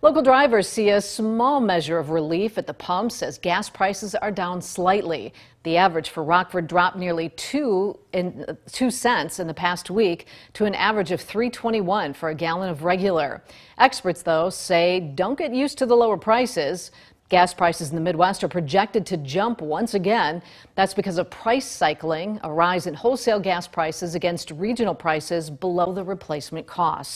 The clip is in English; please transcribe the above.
Local drivers see a small measure of relief at the pumps as gas prices are down slightly. The average for Rockford dropped nearly 2 cents in the past week to an average of $3.21 for a gallon of regular. Experts, though, say don't get used to the lower prices. Gas prices in the Midwest are projected to jump once again. That's because of price cycling, a rise in wholesale gas prices against regional prices below the replacement cost.